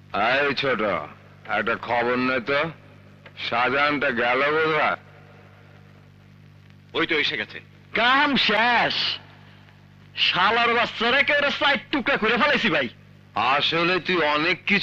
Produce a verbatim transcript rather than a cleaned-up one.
এই ছোট, একটা খবর নে তো, শাহজাহানটা গেল বোধহয়। ওই তো এসে গেছে। কাম শেষ। শালার বাচ্চারা কেউ চার টুকরা করে ফেলাইছি ভাই। আসলে তুই অনেক কিছু